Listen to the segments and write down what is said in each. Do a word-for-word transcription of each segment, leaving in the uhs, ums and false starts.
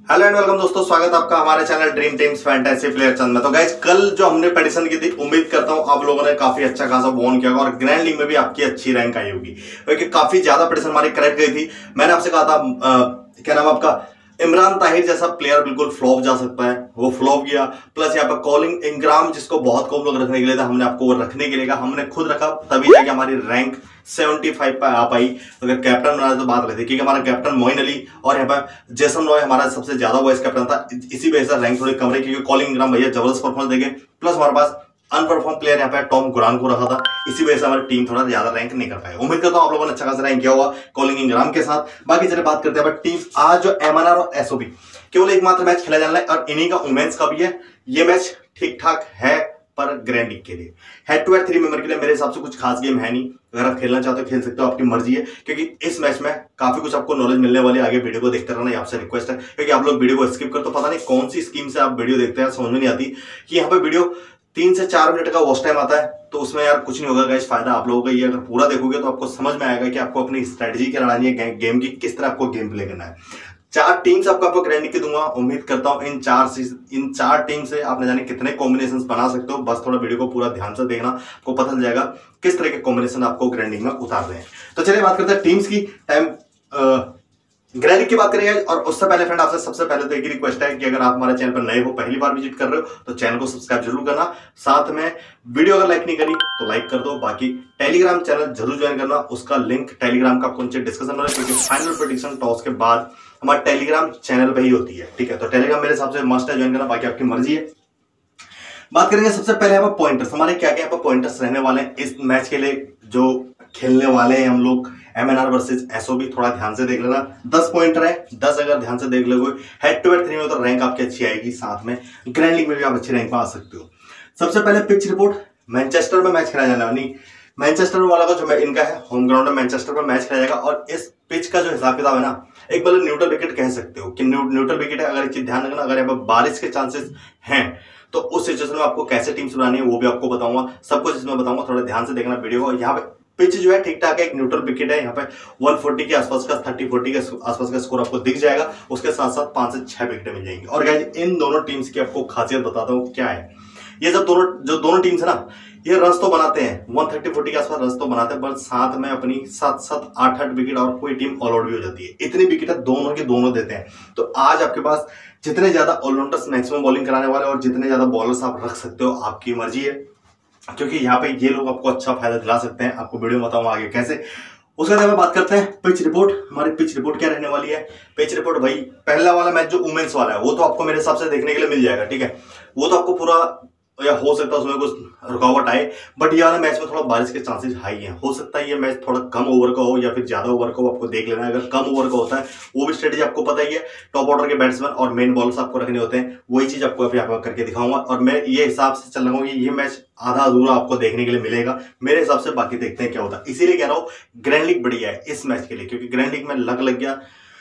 Hello and welcome दोस्तों, स्वागत है आपका हमारे channel dream teams fantasy player Chand में। तो गाइस, कल जो हमने प्रेडिक्शन की थी, उम्मीद करता हूं आप लोगों ने काफी अच्छा खासा वॉन किया होगा और ग्रैंड लीग में भी आपकी अच्छी रैंक आई होगी, क्योंकि काफी ज्यादा प्रेडिक्शन हमारी करेक्ट गई थी। मैंने आपसे कहा था आ, क्या नाम आपका इमरान ताहिर जैसा प्लेयर बिल्कुल फ्लॉप जा सकता है, वो फ्लॉप गया। प्लस यहाँ पर कॉलिंग इंग्राम, जिसको बहुत कम लोग रखने के लिए था, हमने आपको वो रखने के लिए कहा, हमने खुद रखा, तभी जाके हमारी रैंक पचहत्तर पे आ पाई। अगर कैप्टन बनाने तो बात रहती, क्योंकि हमारा कैप्टन मोइन अली और यहाँ पर जेसन रॉय हमारा सबसे ज्यादा वाइस कैप्टन था, इसी वजह से रैंक थोड़ी कम रही, क्योंकि कॉलिंग इंग्राम भैया जबरदस्त परफॉर्मेंस देंगे। प्लस हमारे पास अनपरफॉर्म प्लेयर यहाँ पे टॉम गुरान को रखा था, इसी वजह से हमारी टीम थोड़ा ज्यादा रैंक नहीं कर पाई। उम्मीद करता हूं आप लोगों ने अच्छा खासा रैंक किया होगा कॉलिंग इंग्राम के साथ। बाकी चलिए बात करते हैं टीम। आज जो एमएनआर और एसओबी केवल एकमात्र मैच खेला जाना है और इन्हीं का वुमेन्स का भी है। ये मैच ठीक ठाक है, पर ग्रैंड लीग के लिए head to head three member के लिए मेरे हिसाब से कुछ खास गेम है नहीं। अगर आप खेलना चाहते हो खेल सकते हो, आपकी मर्जी है, क्योंकि इस मैच में काफी कुछ आपको नॉलेज मिलने वाली है। आगे वीडियो को देखते रहना, आपसे रिक्वेस्ट है, क्योंकि आप लोग वीडियो को स्किप कर तो पता नहीं कौन सी स्कीम से आप वीडियो देखते हैं, समझ में नहीं आती कि यहाँ पे वीडियो तीन से चार मिनट का वॉच टाइम आता है, तो उसमें यार कुछ नहीं होगा गाइस, फायदा आप लोगों का ये। अगर पूरा देखोगे तो आपको समझ में आएगा कि आपको अपनी स्ट्रेटजी क्या लड़ानी है, गेम की किस तरह आपको गेम प्ले करना है। चार टीम्स आपको आपको ग्रैंड लीग की दूंगा। उम्मीद करता हूं इन चार इन चार टीम से आप न जाने कितने कॉम्बिनेशंस बना सकते हो। बस थोड़ा वीडियो को पूरा ध्यान से देखना, आपको पता चल जाएगा किस तरह के कॉम्बिनेशन आपको ग्रैंड लीग में उतार रहे हैं। तो चलिए बात करते हैं टीम्स की। टाइम ग्रैंड लीग की बात करेंगे, और उससे पहले फ्रेंड आपसे सबसे पहले तो एक ही रिक्वेस्ट है कि अगर आप हमारे चैनल पर नए हो, पहली बार विजिट कर रहे हो, तो चैनल को सब्सक्राइब जरूर करना। साथ में वीडियो अगर लाइक नहीं करी तो लाइक कर दो। बाकी टेलीग्राम चैनल जरूर ज्वाइन करना, उसका लिंक टेलीग्राम का आपको नीचे डिस्कशन में है, क्योंकि फाइनल प्रेडिक्शन टॉस के बाद हमारा टेलीग्राम चैनल पे ही होती है, ठीक है। तो टेलीग्राम मेरे हिसाब से मस्ट है ज्वाइन करना, बाकी आपकी मर्जी है। बात करेंगे सबसे पहले यहाँ पर पॉइंटर्स, हमारे क्या क्या यहाँ पर पॉइंटर्स रहने वाले हैं इस मैच के लिए जो खेलने वाले हैं हम लोग एमएनआर वर्सेस एसओबी। थोड़ा ध्यान से देख लेना, दस पॉइंटर है, दस अगर ध्यान से देख लोगे हेड टू हेड थ्री में तो रैंक आपकी अच्छी आएगी, साथ में ग्रैंड लीग में भी आप अच्छी रैंक पर आ सकते हो। सबसे पहले पिच रिपोर्ट, मैनचेस्टर में मैच खेला जाने वाली, मैनचेस्टर वाला का जो इनका है होम ग्राउंड है, मैनचेस्टर पर मैच खेला जाएगा। और इस पिच का जो हिसाब किताब है ना, एक मतलब न्यूट्रल विकेट कह सकते हो कि न्यूट्रल विकेट है। अगर एक चीज ध्यान रखना, अगर यहाँ पर बारिश के चांसेस हैं तो उस सिचुएशन में आपको कैसे टीम्स बनानी है वो भी आपको बताऊंगा, सब कुछ इसमें बताऊंगा, थोड़ा ध्यान से देखना वीडियो को। यहाँ पे पिच जो है ठीक ठाक है, एक न्यूट्रल विकेट है, यहाँ पे एक सौ चालीस के आसपास का तीस चालीस के आसपास का स्कोर आपको दिख जाएगा। उसके साथ साथ पांच से छह विकेट मिल जाएंगी। और गाइस, इन दोनों टीम्स की आपको खासियत बताता हूँ क्या है। ये जब दोनों जो दोनों टीम्स है ना, ये रन्स तो बनाते हैं, एक सौ तीस चालीस के आसपास रन्स तो बनाते हैं, पर साथ में अपनी सात सात आठ आठ विकेट और कोई टीम ऑल आउट भी हो जाती है। इतनी विकेट दोनों के दोनों देते हैं। तो आज आपके पास जितने ज्यादा ऑलराउंडर्स मैक्सिमम बॉलिंग कराने वाले और जितने ज्यादा बॉलर्स आप रख सकते हो, आपकी मर्जी है, क्योंकि यहाँ पे ये लोग आपको अच्छा फायदा दिला सकते हैं। आपको वीडियो में बताऊंगा आगे कैसे। उसके बाद बात करते हैं पिच रिपोर्ट। हमारी पिच रिपोर्ट क्या रहने वाली है? पिच रिपोर्ट भाई, पहला वाला मैच जो वुमेन्स वाला है वो तो आपको मेरे हिसाब से देखने के लिए मिल जाएगा, ठीक है। वो तो आपको पूरा, या हो सकता है उसमें कुछ रुकावट आए, बट ये वाला मैच में थोड़ा बारिश के चांसेस हाई हैं। हो सकता है ये मैच थोड़ा कम ओवर का हो या फिर ज्यादा ओवर का हो, आपको देख लेना है। अगर कम ओवर का होता है वो भी स्ट्रेटेजी आपको पता ही है, टॉप ऑर्डर के बैट्समैन और मेन बॉलर्स आपको रखने होते हैं, वही चीज आपको यहाँ पर करके दिखाऊंगा। और मैं ये हिसाब से चल रहा हूँ कि ये मैच आधा अधूरा आपको देखने के लिए मिलेगा मेरे हिसाब से। बाकी देखते हैं क्या होता है, इसीलिए कह रहा हूँ ग्रैंड लीग बढ़िया है इस मैच के लिए, क्योंकि ग्रैंड लीग में लग लग गया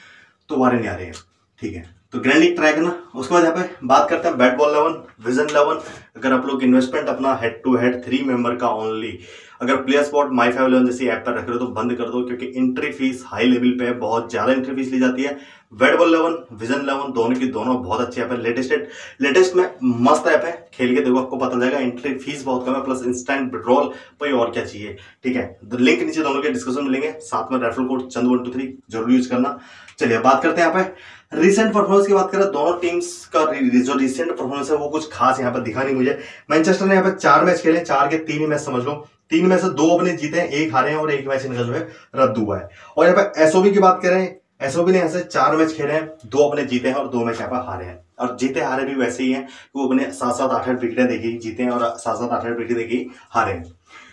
तो वारे नहीं आ रहे हैं, ठीक है। तो ग्रैंड लीग ट्राई करना। उसके बाद यहाँ पे बात करते हैं bat ball eleven, vision eleven. अगर आप लोग इन्वेस्टमेंट अपना head to head three member का ओनली, अगर player spot my five eleven जैसी ऐप पर रख रहे हो तो बंद कर दो, क्योंकि एंट्री फीस हाई लेवल पे है, बहुत ज्यादा एंट्री फीस ली जाती है। Bat ball eleven, vision eleven, दोनों की दोनों बहुत अच्छी ऐप है। लेटेस्ट लेटेस्ट में मस्त ऐप है, खेल के देखो आपको पता जाएगा। एंट्री फीस बहुत कम है, प्लस इंस्टेंट विड्रॉल, भाई और क्या चाहिए, ठीक है। लिंक नीचे दोनों के डिस्क्रिप्शन में मिलेंगे, साथ में referral code Chand one two three जरूर यूज करना। चलिए बात करते हैं यहाँ पे रिसेंट परफॉर्मेंस की बात करें। दोनों टीम्स का जो रिसेंट परफॉर्मेंस है वो कुछ खास यहाँ पर दिखा नहीं मुझे। मैनचेस्टर ने यहाँ पे चार मैच खेले, चार के तीन ही मैच समझ लो, तीन में से दो अपने जीते हैं, एक हारे हैं और एक मैच इनका जो है रद्द हुआ है। और यहाँ पे एसओबी की बात करें, एसओबी ने यहाँ से चार मैच खेले हैं, दो अपने जीते हैं और दो मैच यहाँ पर हारे हैं। और जीते हारे भी वैसे ही हैं कि वो अपने सात सात आठ आठ विकेटें देखी जीते हैं और सात सात आठ आठ विकेट देखी हारे हैं।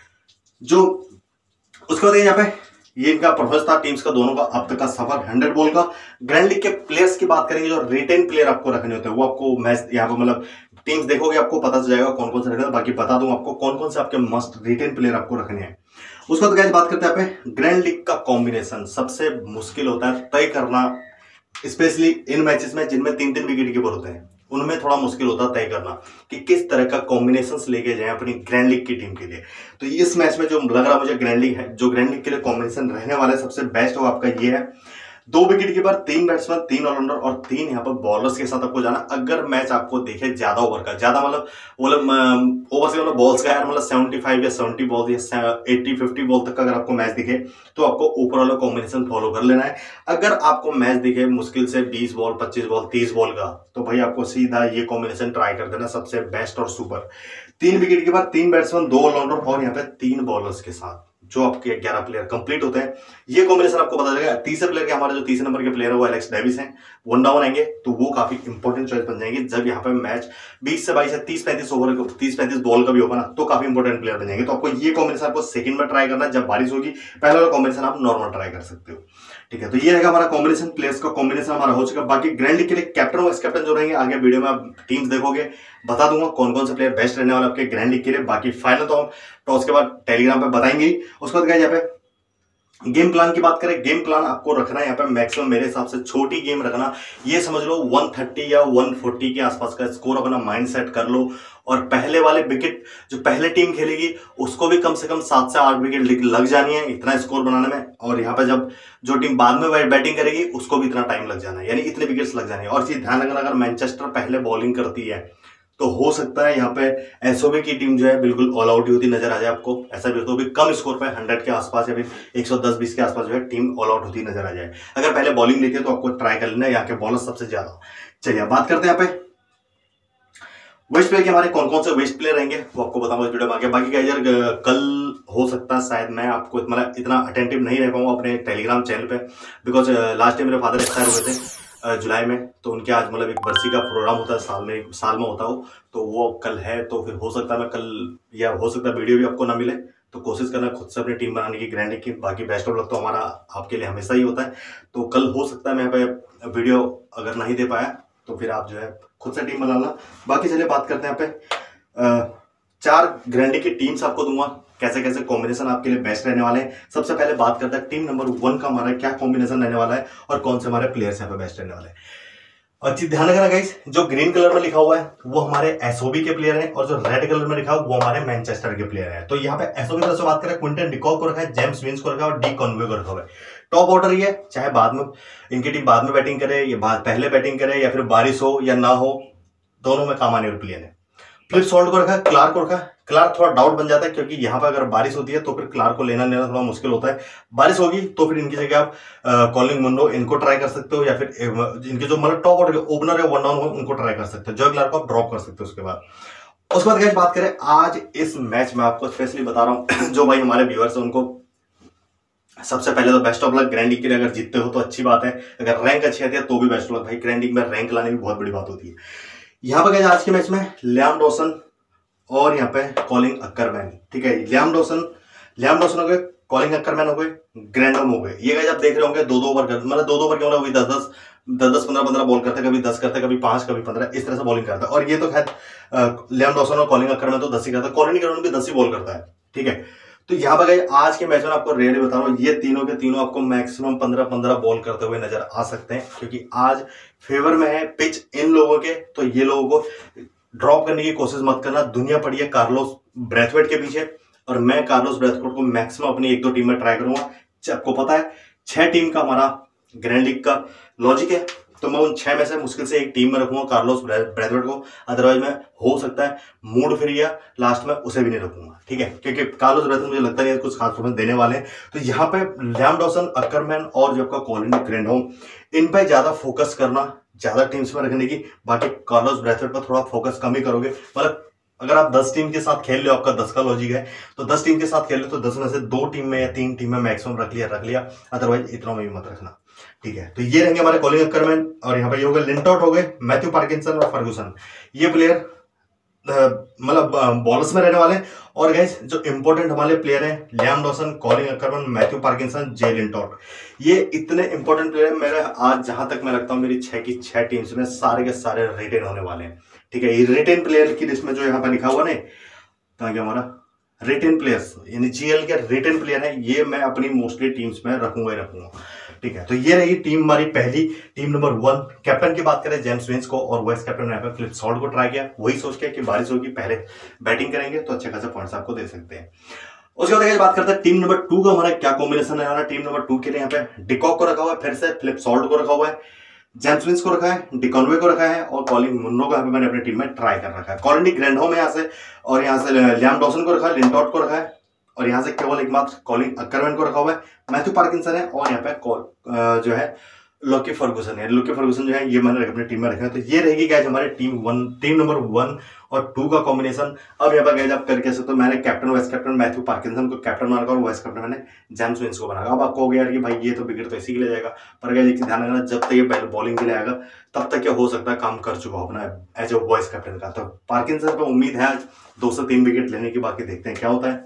जो उसके बाद यहाँ पे ये इनका परफॉर्मेंस था टीम्स का दोनों का अब तक का सफर हंड्रेड बॉल का। ग्रैंड लीग के प्लेयर्स की बात करेंगे, जो रिटेन प्लेयर आपको रखने होते हैं वो आपको मैच यहाँ पे मतलब टीम्स देखोगे आपको पता चल जाएगा कौन कौन से रखने हैं। बाकी बता दूं आपको कौन कौन से आपके मस्ट रिटेन प्लेयर आपको रखने हैं। उसके बाद बात करते हैं पे ग्रैंड लीग का कॉम्बिनेशन। सबसे मुश्किल होता है तय करना, स्पेशली इन मैचेस में जिनमें तीन तीन विकेट कीपर होते हैं, उनमें थोड़ा मुश्किल होता है तय करना कि किस तरह का कॉम्बिनेशंस लेके जाएं अपनी ग्रैंड लीग की टीम के लिए। तो इस मैच में जो लग रहा मुझे ग्रैंड लीग है, जो ग्रैंड लीग के लिए कॉम्बिनेशन रहने वाला है सबसे बेस्ट वो आपका ये है। दो विकेट कीपर, तीन बैट्समैन, तीन ऑलराउंडर और तीन यहाँ पर बॉलर्स के साथ आपको जाना। अगर मैच आपको देखे ज्यादा ओवर का, ज्यादा मतलब मतलब ओवर से मतलब बॉल्स का यार मतलब सेवेंटी फाइव या सेवेंटी बॉल या एट्टी फिफ्टी बॉल तक का अगर आपको मैच दिखे तो आपको ऊपर वाला कॉम्बिनेशन फॉलो कर लेना है। अगर आपको मैच दिखे मुश्किल से बीस बॉल, पच्चीस बॉल, तीस बॉल का, तो भाई आपको सीधा ये कॉम्बिनेशन ट्राई कर देना, सबसे बेस्ट और सुपर। तीन विकेट के बाद तीन बैट्समैन, दो ऑलराउंडर और यहाँ पे तीन बॉलर्स के साथ जो आपके ग्यारह प्लेयर कंप्लीट होते हैं। ये कॉम्बिनेशन आपको पता चलेगा। तीसरे प्लेयर के हमारे जो तीसरे नंबर के प्लेयर है वो एलेक्स डेविस हैं, वन डाउन आएंगे तो वो काफी इंपॉर्टेंट चॉइस बन जाएंगे। जब यहाँ पे मैच बीस से बाईस या तीस पैंतीस ओवर तीस पैंतीस बॉल का भी होगा ना तो काफी इंपॉर्टेंट प्लेयर बन जाएंगे। तो आपको ये कॉम्बिनेशन आपको सेकंड में ट्राई करना है जब बारिश होगी। पहला वाला कॉम्बिनेशन आप नॉर्मल ट्राई कर सकते हो, ठीक है। तो ये रहेगा हमारा कॉम्बिनेशन, प्लेयर्स का कॉम्बिनेशन हमारा हो चुका। बाकी ग्रैंड लीग के लिए कैप्टन और वाइस कैप्टन जो रहेंगे आगे वीडियो में आप टीम्स देखोगे, बता दूंगा कौन कौन से प्लेयर बेस्ट रहने वाले आपके ग्रैंड लीग के लिए। बाकी फाइनल तो हम टॉस के बाद टेलीग्राम पे बताएंगे ही। उसके बाद यहाँ पे गेम प्लान की बात करें, गेम प्लान आपको रखना है यहाँ पे मैक्सिमम मेरे हिसाब से छोटी गेम रखना। ये समझ लो एक सौ तीस या एक सौ चालीस के आसपास का स्कोर अपना माइंड सेट कर लो। और पहले वाले विकेट जो पहले टीम खेलेगी उसको भी कम से कम सात से आठ विकेट लग जानी है इतना स्कोर बनाने में। और यहाँ पे जब जो टीम बाद में बैटिंग करेगी उसको भी इतना टाइम लग जाना है, यानी इतने विकेट्स लग जाने हैं। और चीज ध्यान रखना, अगर मैनचेस्टर पहले बॉलिंग करती है तो हो सकता है यहाँ पे एसओबी की टीम जो है बिल्कुल ऑल आउट होती नजर आ जाए आपको। ऐसा भी तो भी कम स्कोर पे हंड्रेड के आसपास या फिर एक सौ दस बीस के आसपास जो है टीम ऑल आउट होती नजर आ जाए। अगर पहले बॉलिंग लेती है तो आपको ट्राई कर लेना है, यहाँ के बॉलर सबसे ज्यादा। चलिए बात करते हैं यहाँ पे वेस्ट प्लेयर के हमारे कौन कौन से वेस्ट प्लेयर रहेंगे वो आपको बताऊंगा इस वीडियो में आगे। बाकी का यार कल हो सकता है शायद मैं आपको मतलब इतना अटेंटिव नहीं रह पाऊंगा अपने टेलीग्राम चैनल पे, बिकॉज लास्ट टाइम मेरे फादर एक्सपायर हुए थे जुलाई में, तो उनके आज मतलब एक बरसी का प्रोग्राम होता है साल में साल में होता हो, तो वो कल है। तो फिर हो सकता है मैं कल या हो सकता है वीडियो भी आपको ना मिले, तो कोशिश करना खुद से अपनी टीम बनाने की ग्रैंड लीग की। बाकी बेस्ट ऑफ लक तो हमारा आपके लिए हमेशा ही होता है। तो कल हो सकता है मैं यहाँ पे वीडियो अगर नहीं दे पाया तो फिर आप जो है खुद से टीम बना ला। बाकी चलिए बात करते हैं यहाँ पे चार ग्रैंड लीग की टीम्स आपको दूंगा, कैसे कैसे कॉम्बिनेशन आपके लिए बेस्ट रहने वाले हैं। सबसे पहले बात करते हैं टीम नंबर वन का हमारा क्या कॉम्बिनेशन रहने वाला है और कौन से हमारे प्लेयर्स यहाँ पे बेस्ट रहने वाले हैं। और चीज ध्यान रखना गाइस, जो ग्रीन कलर में लिखा हुआ है वो हमारे एसओबी के प्लेयर हैं और जो रेड कलर में लिखा हुआ वो हमारे मैनचेस्टर के प्लेयर हैं। तो यहाँ पे एसओबी की तरफ से बात करें, क्विंटन डिकॉक को रखा है, जेम्स विंस को रखा है और डी कॉनवे को रखा हुआ है। टॉप ऑर्डर ये है, चाहे बाद में इनकी टीम बाद में बैटिंग करे या बाद पहले बैटिंग करे या फिर बारिश हो या ना हो, दोनों में काम आने वाले प्लेयर है। फ्लिप सॉल्ट को रखा है, क्लार्क को रखा है। क्लार्क थोड़ा डाउट बन जाता है क्योंकि यहाँ पर अगर बारिश होती है तो फिर क्लार्क को लेना लेना थोड़ा मुश्किल होता है। बारिश होगी तो फिर इनकी जगह आप कॉलिंग मुंडो इनको ट्राई कर सकते हो, या फिर इनके जो मतलब टॉप ऑर्डर ओपनर है वन डाउन हो उनको ट्राई कर सकते हो। जो क्लार्क को आप ड्रॉप कर सकते हो। उसके बाद उसके बाद गाइस बात करें आज इस मैच में आपको स्पेशली बता रहा हूँ जो भाई हमारे व्यूअर्स है उनको सबसे पहले तो best of luck. Grand league के लिए अगर जीतते हो तो अच्छी बात है, अगर रैंक अच्छी आती है तो भी बेस्ट ऑफ लक। भाई ग्रैंड लीग में रैंक लाने की बहुत बड़ी बात होती है। यहाँ पर आज के मैच में लियाम डॉसन और यहाँ पे कॉलिंग अक्करमैन, ठीक है। लियाम डॉसन लियाम डॉसन हो गए, कॉलिंग अक्करमैन हो गए, ग्रैंडम हो गए। ये गाइस आप देख रहे होंगे दो दो ओवर कर मतलब दो दो ओवर के मतलब वही दस दस दस दस पंद्रह पंद्रह बॉल करते हैं, कभी दस करते हैं, कभी पांच कभी पंद्रह, इस तरह से बॉलिंग करता है। और ये तो खैर लियाम डॉसन और कॉलिंग अक्करमैन तो दस ही करता है, कॉलिन ग्राउंड भी दस ही बॉल करता है, ठीक है। तो यहाँ पर गाइस आज के मैच में आपको रेडी बता रहा हूँ, ये तीनों के तीनों आपको मैक्सिमम पंद्रह पंद्रह बॉल करते हुए नजर आ सकते हैं क्योंकि आज फेवर में है पिच इन लोगों के। तो ये लोगों को ड्रॉप करने की कोशिश मत करना। दुनिया पड़ी है कार्लोस ब्रैथवेट के पीछे और मैं कार्लोस ब्रैथवेट को मैक्सिमम अपनी एक दो टीम में ट्राई करूंगा। आपको पता है छह टीम का हमारा ग्रैंड लीग का लॉजिक है, तो मैं उन छह में से मुश्किल से एक टीम में रखूंगा कार्लोस ब्रैथवेट को। अदरवाइज मैं हो सकता है मूड फिर या लास्ट में उसे भी नहीं रखूंगा, ठीक है, क्योंकि कार्लोस ब्रैथवेट मुझे लगता नहीं है कुछ खास परफॉर्मेंस देने वाले हैं। तो यहाँ पे लियाम डॉसन, अक्करमैन और जो आपका कॉलिन ग्रैंडम, इन पे ज्यादा फोकस करना, ज्यादा टीम्स में रखने की। बाकी कार्लोस ब्रैथवेट पर थोड़ा फोकस कम ही करोगे। मतलब अगर आप दस टीम के साथ खेल रहे हो, आपका दस का लॉजिक है, तो दस टीम के साथ खेल रहे हो तो दस में से दो टीम में या तीन टीम में मैक्सिमम रख लिया रख लिया अदरवाइज इतना में भी मत रखना, ठीक है। तो ये रहेंगे हमारे कॉलिंग अक्करमैन और यहाँ पे ये हो गए लिंटआउट हो गए, मैथ्यू पार्किंसन और फर्गूसन। ये प्लेयर मतलब बॉलर्स में रहने वाले हैं। और गाइस जो इंपॉर्टेंट हमारे प्लेयर हैं Liam Dawson, Colin Ackermann, Matthew Parkinson, J Lintott, ये इतने इंपॉर्टेंट प्लेयर हैं। मेरे आज जहां तक मैं लगता हूँ मेरी छह की छह टीम्स में सारे के सारे रिटेन होने वाले हैं, ठीक है। ये रिटेन प्लेयर की लिस्ट में जो यहाँ पर लिखा हुआ ना ताकि हमारा रिटेन प्लेयर्स यानी जीएल के रिटेन प्लेयर है, ये मैं अपनी मोस्टली टीम्स में रखूंगा ही रखूंगा, ठीक है। तो ये रही टीम हमारी पहली, टीम नंबर वन। कैप्टन की बात करें जेम्स विंस को और वाइस कैप्टन यहाँ पे फ्लिप सॉल्ट को ट्राई किया, वही सोच के कि बारिश होगी पहले बैटिंग करेंगे तो अच्छे खासे पॉइंट्स आपको दे सकते हैं। उसके बाद बात करते हैं टीम नंबर टू का हमारा क्या कॉम्बिनेशन है। हमारा टीम नंबर टू के लिए यहाँ पे डिकॉक को रखा हुआ है, फिर से फिलिप सॉल्ट को रखा हुआ है, जेम्स विंस को रखा है, डिकॉनवे को रखा है और कॉलिन मुन्रो को यहाँ पे मैंने अपनी टीम में ट्राई कर रखा है। कॉलिन डी ग्रैंडहोम यहाँ से और यहाँ से लियाम डॉसन को रखा है, लिंटॉट को रखा है और यहाँ से केवल एकमात्र कॉलिन अक्करमैन को रखा हुआ है। मैथ्यू पार्किंसन है और यहाँ पे जो है लॉकी फर्गूसन है। लॉकी फर्गूसन जो है ये मैंने अपनी टीम में रखा है। तो ये रहेगी गाइस हमारे team one team number one और टू का कॉम्बिनेशन। अब यहाँ पर गाइस आप करके सकते हो, मैंने captain vice captain Matthew Parkinson को कैप्टन बना और वाइस कैप्टन मैंने जेम्स विंस को बनाया। अब आपको हो गया यार कि भाई ये तो विकेट तो इसी के लिए जाएगा, पर गाइस एक चीज ध्यान रखना, जब तक ये बॉलिंग के लिए आएगा तब तक क्या हो सकता है काम कर चुका हो अपना एज ए वाइस कैप्टन का। तो पार्किंसन पर उम्मीद है आज दो से तीन विकेट लेने की, बाकी देखते हैं क्या होता है।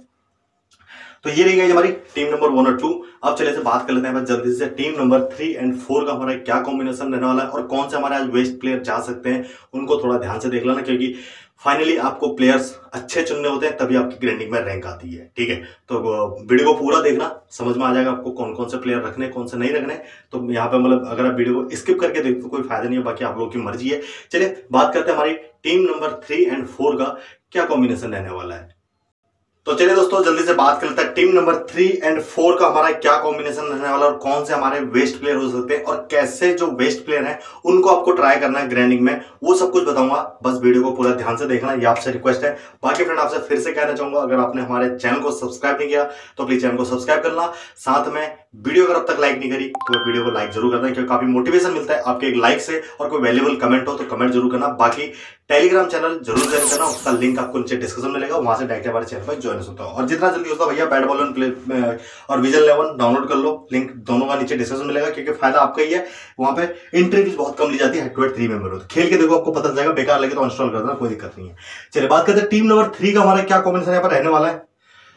तो ये रही गई हमारी टीम नंबर वन और टू। अब चले से बात कर लेते हैं जल्दी से team number three and four का हमारा क्या कॉम्बिनेशन रहने वाला है और कौन से हमारे आज वेस्ट प्लेयर जा सकते हैं, उनको थोड़ा ध्यान से देख लेना, क्योंकि फाइनली आपको प्लेयर्स अच्छे चुनने होते हैं तभी आपकी ग्रेडिंग में रैंक आती है। ठीक है, तो वीडियो को पूरा देखना, समझ में आ जाएगा आपको कौन कौन से प्लेयर रखने कौन से नहीं रखने। तो यहाँ पे मतलब अगर आप वीडियो को स्किप करके देखते तो कोई फायदा नहीं है, बाकी आप लोगों की मर्जी है। चलिए बात करते हैं हमारी team number three and four का क्या कॉम्बिनेशन रहने वाला है। तो चलिए दोस्तों जल्दी से बात कर लेते हैं team number three and four का हमारा क्या कॉम्बिनेशन रहने वाला है और कौन से हमारे वेस्ट प्लेयर हो सकते हैं और कैसे जो वेस्ट प्लेयर हैं उनको आपको ट्राई करना है ग्रैंडिंग में, वो सब कुछ बताऊंगा। बस वीडियो को पूरा ध्यान से देखना, ये आपसे रिक्वेस्ट है। बाकी फ्रेंड आपसे फिर से कहना चाहूंगा, अगर आपने हमारे चैनल को सब्सक्राइब नहीं किया तो प्लीज चैनल को सब्सक्राइब करना, साथ में वीडियो अगर अब तक लाइक नहीं करी तो वीडियो को लाइक जरूर करना, क्योंकि काफी मोटिवेशन मिलता है आपके एक लाइक से, और कोई वैल्यूएबल कमेंट हो तो कमेंट जरूर करना। बाकी टेलीग्राम चैनल जरूर ज्वाइन करना, उसका लिंक आपको नीचे डिस्क्रिप्शन में मिलेगा, वहां से डायरेक्ट हमारे चैनल पर ज्वाइन हो सकता है। और जितना जल्दी होता है भैया बैट बॉल और विजन इलेवन डाउनलोड कर लो, लिंक दोनों का नीचे डिस्क्रिप्शन मिलेगा, क्योंकि फायदा आपका ही है। वहां पे एंट्री फीस बहुत कम ली जाती है, head to head three member हो, खेल के देखो आपको पता चल जाएगा। बेकार लगे तो इंस्टॉल कर देना, कोई दिक्कत नहीं है। चलिए बात करते हैं टीम नंबर थ्री का हमारा क्या कॉम्बिनेशन यहाँ पर रहने वाला है।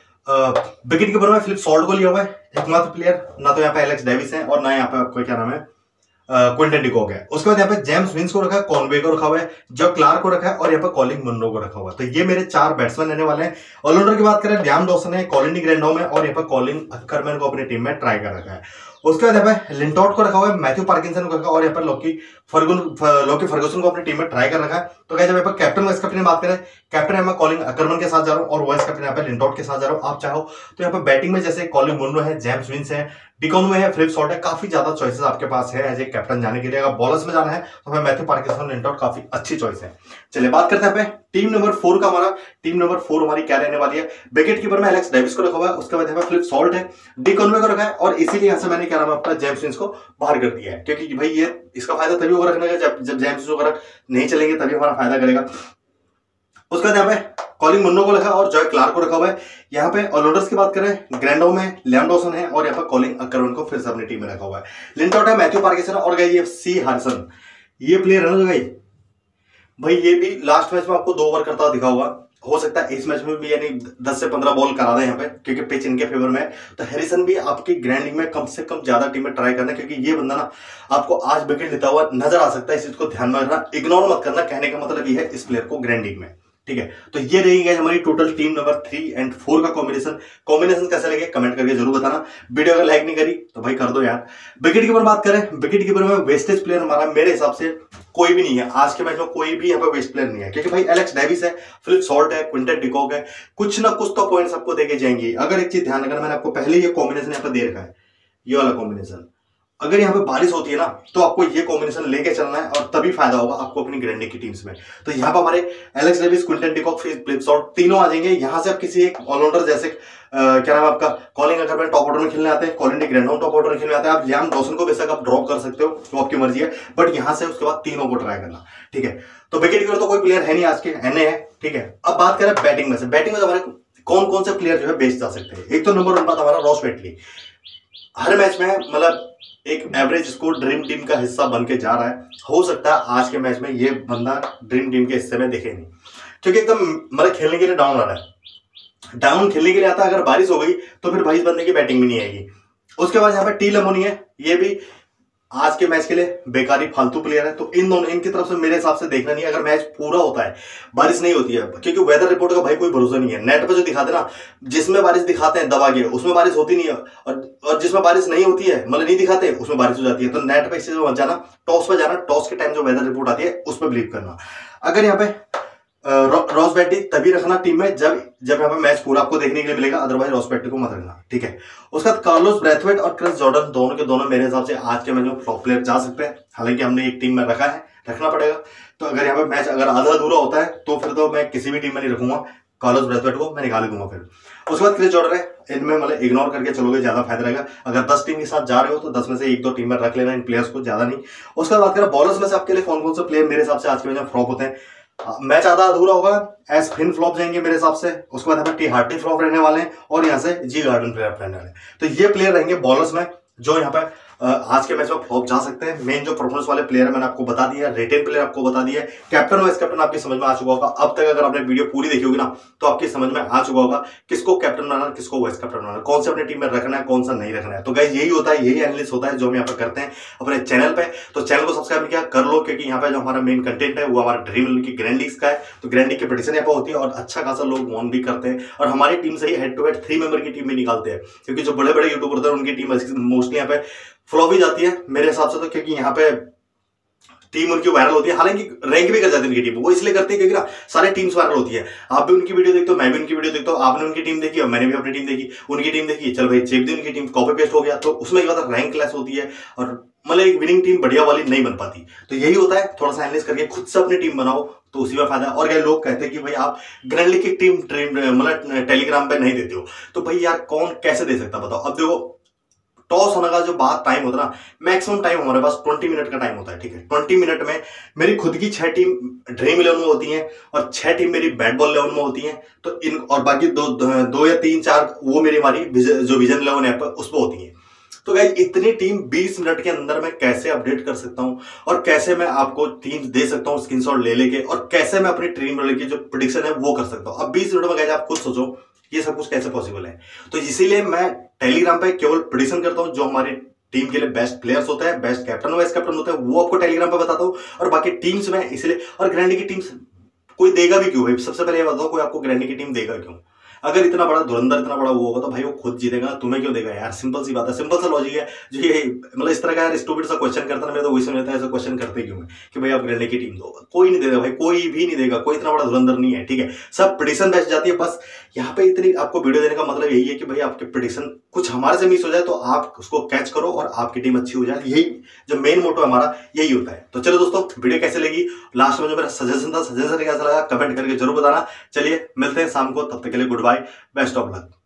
विकेट कीपर में फिलिप सॉल्ट को लिया हुआ है, एकमात्र प्लेयर, ना तो यहाँ पे एलेक्स डेविस है और ना यहाँ पे आपको क्या नाम है क्विंटन डिकॉक है। उसके बाद यहाँ पे जेम्स विंस को रखा है, कॉनवे को रखा हुआ है, जो क्लार्क को रखा है और यहाँ पे कॉलिन मुन्रो को रखा हुआ है। तो ये मेरे चार बैट्समैन रहने वाले हैं। ऑलराउंडर की बात करें, लियाम डॉसन है, कॉलिन डी ग्रैंडहोम है और यहाँ पे कॉलिन अक्करमैन को अपनी टीम में ट्राई कर रखा है। उसके बाद यहाँ पे लिंटॉट को रखा हुआ है, मैथ्यू पार्किंसन को रखा और यहाँ पर लॉकी फर्गुन लॉकी फर्गूसन को अपनी टीम में ट्राई कर रखा है। तो गाइस यहाँ पर कैप्टन वाइस कैप्टन की बात करें, कैप्टन यहाँ कॉलिन अक्करमैन के साथ जा रहा हूँ और वाइस कैप्टन यहाँ पे लिंटॉट के साथ जा रहा हूँ। आप चाहो तो यहाँ पे बैटिंग में जैसे कॉलिन मुन्रो है, जेम्स विंस है, डिकॉनवे है, फिलिप सॉल्ट है, काफी ज्यादा चॉइसेस आपके पास है एज ए कैप्टन जाने के लिए। अगर बॉलर्स में जाना है तो हमें मैथ्यू पार्किंसन लिंटॉट काफी अच्छी चॉइस है। चलिए बात करते हैं टीम नंबर फोर का। हमारा टीम नंबर फोर हमारी क्या रहने वाली है। विकेट कीपर में एलेक्स डेविस को रखा हुआ है, उसके बाद यहाँ पे फिलिप सॉल्ट है, डिकॉनवे को रखा है और इसीलिए यहाँ से मैंने क्या नाम है अपना जेम्स विंस को बाहर कर दिया है, क्योंकि भाई ये इसका फायदा तभी होगा रखने का जब जब जेम्स विंस वगैरह नहीं चलेंगे तभी हमारा फायदा करेगा। उसके बाद यहाँ पे कॉलिन मुन्रो को रखा और जॉय क्लार्क को रखा हुआ है। यहाँ पे ऑलराउंडर्स की बात करें, ग्रैंडहोम है, लियाम डॉसन है और यहाँ पे कॉलिन अक्करमैन को फिर से अपनी टीम में रखा हुआ है। लिंटॉट है, मैथ्यू पार्किंसन और गई ये सी हारिसन, ये प्लेयर है ना गई भाई, ये भी लास्ट मैच में आपको दो ओवर करता हुआ दिखा हुआ, हो सकता है इस मैच में भी यानी दस से पंद्रह बॉल करा दें यहाँ पे, क्योंकि पिच इनके फेवर में है। तो हैरिसन भी आपकी ग्रैंडिंग में कम से कम ज्यादा टीम में ट्राई करना, क्योंकि ये बंदा ना आपको आज विकेट लेता हुआ नजर आ सकता है, इस चीज को ध्यान में रखना, इग्नोर मत करना। कहने का मतलब ये है इस प्लेयर को ग्रैंडिंग में, ठीक है। तो ये रही गई हमारी total team number three and four का कॉम्बिनेशन। कॉम्बिनेशन कैसे लगे कमेंट करके जरूर बताना। वीडियो अगर लाइक नहीं करी तो भाई कर दो यार। विकेट कीपर बात करें, विकेट कीपर में वेस्टेज प्लेयर हमारा मेरे हिसाब से कोई भी नहीं है आज के मैच में, कोई भी यहाँ पे वेस्ट प्लेयर नहीं है, क्योंकि भाई एलेक्स डेविस है, फिलिप सॉल्ट है, क्विंटन डिकॉक है, कुछ ना कुछ तो पॉइंट्स आपको देके जाएंगे। अगर एक चीज ध्यान रखना, मैंने आपको पहले ये कॉम्बिनेशन यहाँ पे दे रखा है, ये वाला कॉम्बिनेशन, अगर यहाँ पे बारिश होती है ना तो आपको ये कॉम्बिनेशन लेके चलना है और तभी फायदा होगा आपको अपनी ग्रैंडिंग की टीम्स में। तो यहाँ पे हमारे Alex Davies, Quinton de Kock, Philip Salt तीनों आ जाएंगे। यहाँ से आप किसी एक ऑलराउंडर जैसे आ, क्या नाम है आपका कॉलिन अगर टॉप ऑर्डर में खेलने आते हैं, Colin de Grandhomme top order में खेलने आते हैं, आप लियाम डॉसन को बेशक आप ड्रॉप कर सकते हो, वो आपकी मर्जी है, बट यहाँ से उसके बाद तीनों को ट्राई करना, ठीक है। तो विकेट कीपर तो कोई प्लेयर है नहीं आज के, एनए है, ठीक है। अब बात करें बैटिंग में से, बैटिंग में हमारे कौन कौन से प्लेयर जो है बेच जा सकते हैं। एक तो नंबर वन बात हमारा रॉस बेटली, हर मैच में मतलब एक एवरेज स्कोर ड्रीम टीम का हिस्सा बन के जा रहा है। हो सकता है आज के मैच में ये बंदा ड्रीम टीम के हिस्से में दिखे नहीं, क्योंकि एकदम मतलब खेलने के लिए डाउन आ रहा है, डाउन खेलने के लिए आता है। अगर बारिश हो गई तो फिर भाई इस बंदे की बैटिंग भी नहीं आएगी। उसके बाद यहाँ पे टी लेमोनी है, ये भी आज के मैच के लिए बेकारी फालतू प्लेयर है। तो इन दोनों इनकी तरफ से मेरे हिसाब से देखना नहीं, अगर मैच पूरा होता है बारिश नहीं होती है, क्योंकि वेदर रिपोर्ट का भाई कोई भरोसा नहीं है। नेट पे जो दिखाते ना, जिसमें बारिश दिखाते हैं दबा के, उसमें बारिश होती नहीं है, और और जिसमें बारिश नहीं होती है मतलब नहीं दिखाते उसमें बारिश हो जाती है। तो नेट पे इससे मत जाना, टॉस पे जाना, टॉस के टाइम जो वेदर रिपोर्ट आती है उस पर बिलीव करना। अगर यहाँ पे रॉस बैटी तभी रखना टीम में जब जब यहाँ पे मैच पूरा आपको देखने के लिए मिलेगा, अदरवाइज रॉस बैटी को मत रखना, ठीक है। उसके बाद कार्लोस ब्रैथवेट और क्रिस जॉर्डन दोनों के दोनों मेरे हिसाब से आज के मैच में फ्लॉप प्लेयर जा सकते हैं। हालांकि हमने एक टीम में रखा है, रखना पड़ेगा। तो अगर यहाँ पे मैच अगर आधा अधूरा होता है तो फिर तो मैं किसी भी टीम में नहीं रखूंगा, कार्लोस ब्रैथवेट को मैं निकाल दूंगा फिर। उसके बाद क्रिस जॉर्डन है, इनमें मतलब इग्नोर करके चलोगे ज्यादा फायदा रहेगा। अगर दस टीम के साथ जा रहे हो तो दस में से एक दो टीम में रख लेना इन प्लेयर्स को, ज्यादा नहीं। उसके बाद बात करें बॉलर्स में से आपके लिए कौन कौन से प्लेयर मेरे हिसाब से आज के मैच में फ्लॉप होते हैं। मैच आधा अधूरा होगा, एस फिन फ्लॉप जाएंगे मेरे हिसाब से। उसके बाद यहाँ पे टी हार्टी फ्लॉप रहने वाले हैं और यहाँ से जी गार्डन प्लेयर रहने वाले हैं। तो ये प्लेयर रहेंगे बॉलर्स में जो यहाँ पे आज के मैच में फ्लॉप जा सकते हैं। मेन जो परफॉर्मेंस वाले प्लेयर है मैंने आपको बता दिया, रेटेड प्लेयर आपको बता दिया, कैप्टन वाइस कैप्टन आपकी समझ में आ चुका होगा। अब तक अगर आपने वीडियो पूरी देखी होगी ना तो आपकी समझ में आ चुका होगा किसको कैप्टन बनाना, किसको वाइस कैप्टन बनाना, कौन से अपनी टीम में रखना है, कौन सा नहीं रखना है। तो गाइस यही होता है, यही एनालिसिस होता है जो हम यहाँ पर करते हैं अपने चैनल पे। तो चैनल को सब्सक्राइब किया कर लो, क्योंकि यहाँ पे जो हमारा मेन कंटेंट है वो हमारा ड्रीम इलेवन की ग्रैंड लीग्स का है। तो ग्रैंड लीग की प्रेडिक्शन यहाँ पर होती है और अच्छा खासा लोग वॉन भी करते हैं और हमारी टीम से ही head to head three member की टीम भी निकालते हैं, क्योंकि जो बड़े बड़े यूट्यूबर होते हैं उनकी टीम मोस्टली यहाँ पे फ्लॉप ही जाती है मेरे हिसाब से। तो क्योंकि यहाँ पे टीम उनकी वायरल होती है, हालांकि रैंक भी कर जाती है उनकी टीम, वो इसलिए करती है क्योंकि ना सारी टीम्स वायरल होती है। आप भी उनकी वीडियो देखते हो, मैं भी उनकी वीडियो देखता हूँ, आपने उनकी टीम देखी और मैंने भी अपनी टीम देखी, उनकी टीम देखी, चल भाई चेप दी उनकी टीम, कॉपी पेस्ट हो गया। तो उसमें क्या होता है, रैंक लेस होती है और मतलब एक विनिंग टीम बढ़िया वाली नहीं बन पाती। तो यही होता है, थोड़ा सा एनालिसिस करके खुद से अपनी टीम बनाओ तो उसी में फायदा है। और क्या लोग कहते हैं कि भाई आप ग्रैंड लीग की टीम मतलब टेलीग्राम पे नहीं देते हो, तो भाई यार कौन कैसे दे सकता बताओ। अब देखो टॉस होने का जो बात टाइम होता है ना, मैक्सिमम टाइम हमारे पास ट्वेंटी मिनट का टाइम होता है, ठीक है। ट्वेंटी मिनट में मेरी खुद की छह टीम ड्रीम इलेवन में होती हैं और छह टीम मेरी बैट बॉल इलेवन में होती हैं। तो इन और बाकी दो दो या तीन चार वो मेरी हमारी जो विजन इलेवन ऐप है उस पर होती है। तो गाइस इतनी टीम बीस मिनट के अंदर मैं कैसे अपडेट कर सकता हूं और कैसे मैं आपको टीम दे सकता हूं स्क्रीनशॉट ले लेके, और कैसे मैं अपनी टीम की जो प्रेडिक्शन है वो कर सकता हूं। अब बीस मिनट में गाइस आप खुद सोचो ये सब कुछ कैसे पॉसिबल है। तो इसीलिए मैं टेलीग्राम पे केवल प्रेडिक्शन करता हूं, जो हमारी टीम के लिए बेस्ट प्लेयर्स होते हैं, बेस्ट कैप्टन वाइस कैप्टन होते हैं, वो आपको टेलीग्राम पे बताता हूं। और बाकी टीम्स में इसलिए, और ग्रैंड की टीम्स कोई देगा भी क्यों भाई, सबसे पहले ये बताओ कोई आपको ग्रैंड की टीम देगा क्यों। अगर इतना बड़ा धुरंधर इतना बड़ा वो होगा तो भाई वो खुद जीतेगा, तुम्हें क्यों देगा यार। सिंपल सी बात है, सिंपल सा लॉजिक है। जो ये मतलब इस तरह का यार स्टूपिड सा क्वेश्चन करता है, मेरे तो वही समझ आता है ऐसा क्वेश्चन करते क्यों है कि भाई आप ग्रैंड की टीम दो। कोई नहीं देगा भाई, कोई भी नहीं देगा, कोई इतना बड़ा धुरंधर नहीं है, ठीक है। सब प्रेडिक्शन बेच जाती है। बस यहाँ पे इतनी आपको वीडियो देने का मतलब यही है कि भाई आपके प्रेडिक्शन कुछ हमारे से मिस हो जाए तो आप उसको कैच करो और आपकी टीम अच्छी हो जाए। यही जो मेन मोटो हमारा यही होता है। तो चलो दोस्तों, वीडियो कैसे लगी, लास्ट में जो मेरा सजेशन था, सजेशन कैसा लगा कमेंट करके जरूर बताना। चलिए मिलते हैं शाम को, तब तक के लिए goodbye, best of luck.